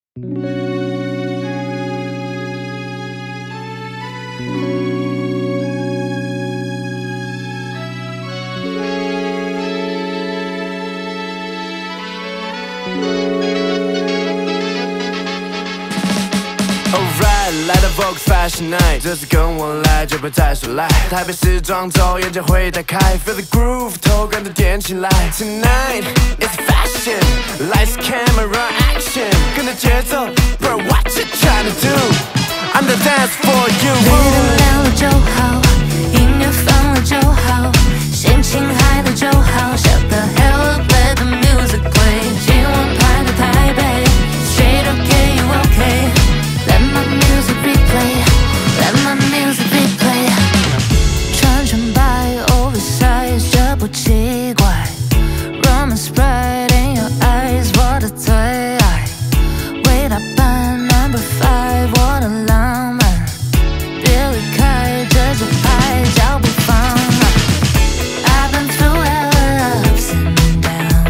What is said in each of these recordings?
Alright， 来到 Vogue Fashion Night， 这次跟我来就别再说赖。台北时装周，眼界会打开 ，Feel the groove， 头跟着点起来。Tonight it's fashion， lights camera action， 跟着节奏 ，Bro what you trying to do？I'm the dance for you。 绿灯亮了就好，音乐放了就好，心情嗨了就好。Shut the hell up, let the music play。今晚排到台北 ，Straight okay, you okay？Let my music replay, let my music replay。穿纯白 oversize 这不奇怪 ，Romance bright in your eyes， 我的最爱。味道版 No.5， 我的浪漫，别离开这节拍，脚步放慢。I've been through hella ups and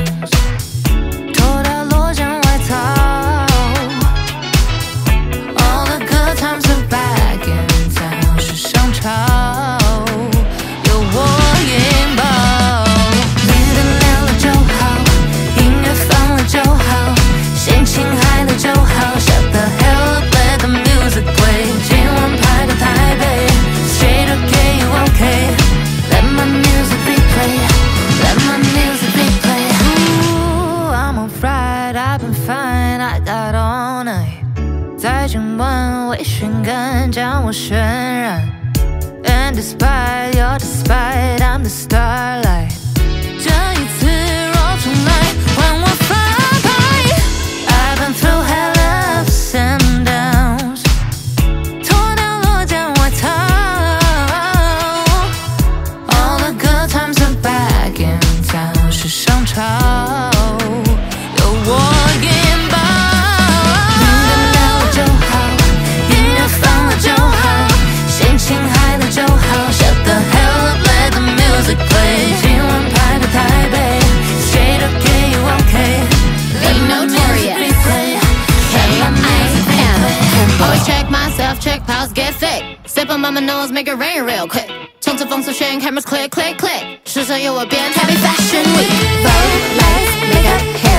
downs， 脱掉落肩外套。Times are back in town， 时尚潮，有我引爆。绿灯亮了就好，音乐放了就好，心情嗨了就好。Shut the hell up, let the music play。今晚排到台北 ，Straight okay, you okay？Let my music replay, let my music replay。Ooh, I'm alright, I've been fine, I got all night。在今晚微醺感将我渲染 ，And despite your despite, I'm the starlight。这一次若重来，换我翻牌。I've been through hella ups and downs， 脱掉落肩外套。All the good times are back in town， 时尚潮，有我引爆。心嗨了就好 ，Shut the hell up, let the music play。今晚排到台北 ，Straight okay, you okay？Let my music replay, let my music replay。 Always check myself, check pulse, get fit。Sip on my nose, make it rain real quick。冲着风速炫 ，cameras click click click。时尚由我变，台北 Fashion Week。Vogue lights, makeup, hair。